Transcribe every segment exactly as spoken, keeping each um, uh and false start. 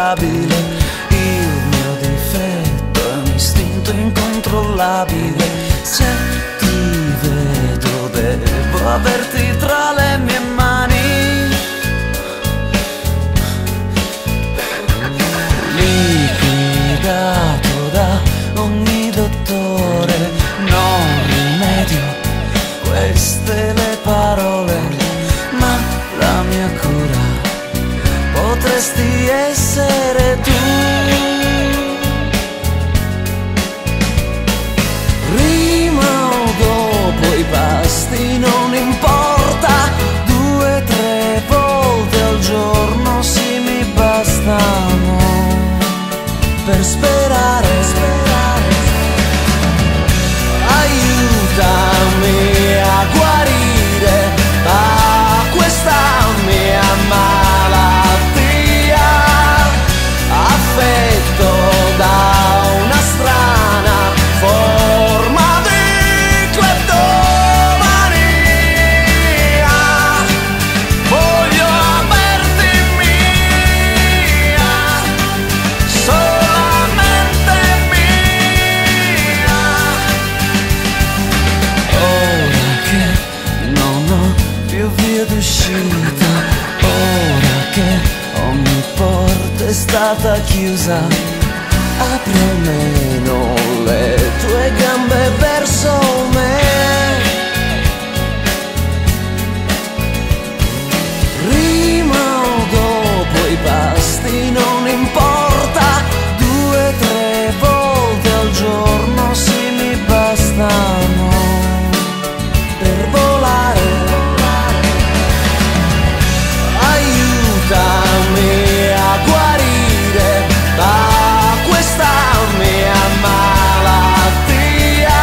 incontrollabile. Il mio difetto è un istinto incontrollabile. Se ti vedo devo averti tra le mie mani. Liquidato da ogni dottore, non rimedio queste le parole, ma la mia cura potresti essere tu. Prima o dopo i pasti non importa, due tre volte al giorno sì mi bastano per sperare, sperare. Aiutami a guarire da questa mia malattia, affetto da una strana forma di cleptomania. Voglio averti mia, solamente mia. Ora che non ho più via d'uscita, ora che ogni porta è stata chiusa, apri almeno le tue gambe verso me. Prima o dopo i pasti non importa, due tre volte al giorno sì mi bastano per volare. Aiutami a guarire da questa mia malattia,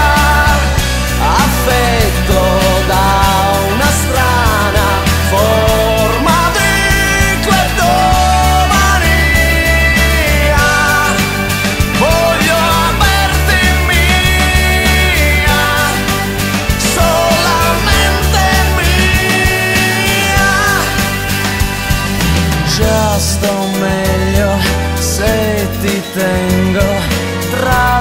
affetto da una strana forma di cleptomania. Voglio averti mia, solamente mia. Già sto meglio se ti tengo tra